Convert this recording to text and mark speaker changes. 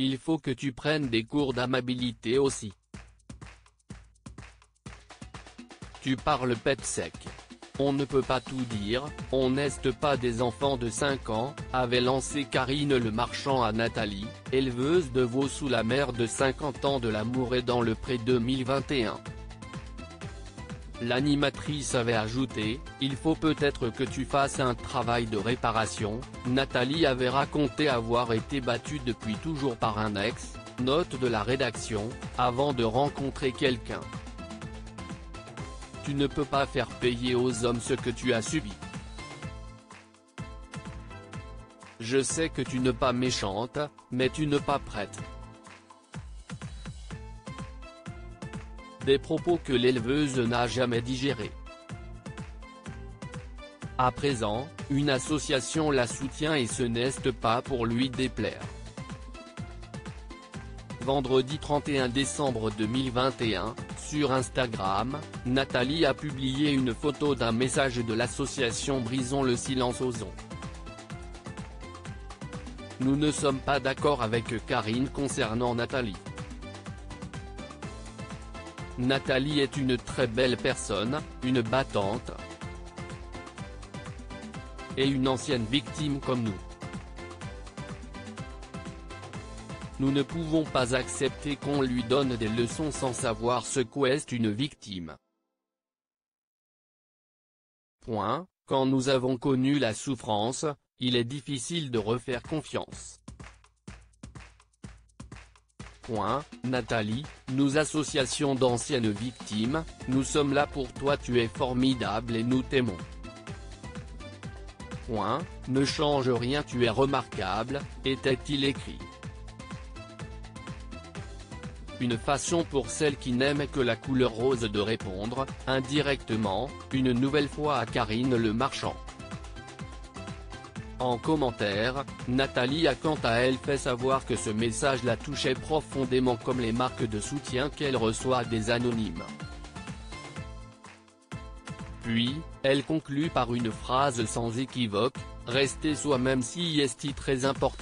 Speaker 1: il faut que tu prennes des cours d'amabilité aussi. Tu parles pète sec. On ne peut pas tout dire, on n'est pas des enfants de 5 ans, avait lancé Karine Le Marchand à Nathalie, éleveuse de veaux sous la mer de 50 ans de l'Amour et dans le Pré 2021. L'animatrice avait ajouté, « Il faut peut-être que tu fasses un travail de réparation ». Nathalie avait raconté avoir été battue depuis toujours par un ex, note de la rédaction, avant de rencontrer quelqu'un. Tu ne peux pas faire payer aux hommes ce que tu as subi. Je sais que tu n'es pas méchante, mais tu n'es pas prête. Des propos que l'éleveuse n'a jamais digérés. À présent, une association la soutient et ce n'est pas pour lui déplaire. Vendredi 31 décembre 2021, sur Instagram, Nathalie a publié une photo d'un message de l'association Brisons le silence ozon. Nous ne sommes pas d'accord avec Karine concernant Nathalie. Nathalie est une très belle personne, une battante et une ancienne victime comme nous. Nous ne pouvons pas accepter qu'on lui donne des leçons sans savoir ce qu'est une victime. Quand nous avons connu la souffrance, il est difficile de refaire confiance. Nathalie, nous associations d'anciennes victimes, nous sommes là pour toi, tu es formidable et nous t'aimons. Ne change rien, tu es remarquable, était-il écrit. Une façon pour celle qui n'aime que la couleur rose de répondre, indirectement, une nouvelle fois à Karine Le Marchand. En commentaire, Nathalie a quant à elle fait savoir que ce message la touchait profondément comme les marques de soutien qu'elle reçoit des anonymes. Puis, elle conclut par une phrase sans équivoque, « Rester soi-même si est très important ».